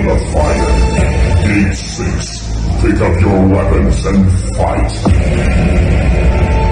the fire. Gate 6. Pick up your weapons and fight.